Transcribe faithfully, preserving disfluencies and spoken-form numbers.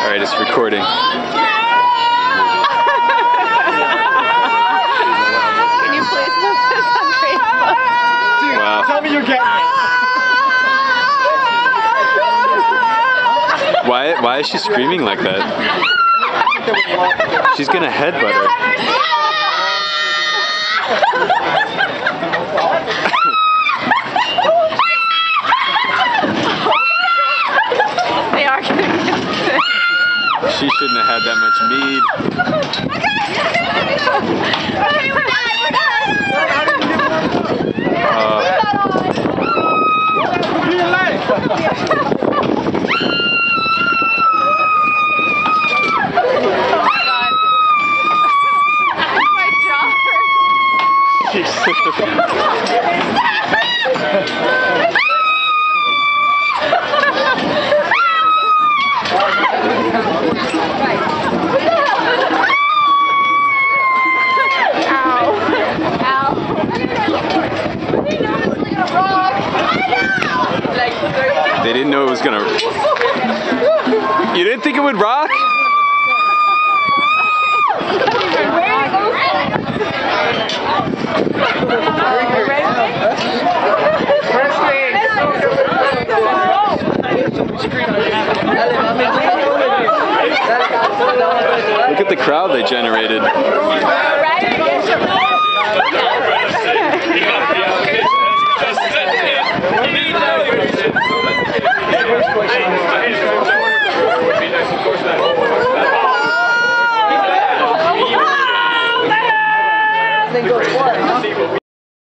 Alright, it's recording. Can you please put this on Facebook? Dude, wow. Tell me you're getting it. Why, why is she screaming like that? She's gonna headbutt her. They are gonna get sick. She shouldn't have had that much mead. Uh, They didn't know it was gonna. You didn't think it would rock? Look at the crowd they generated.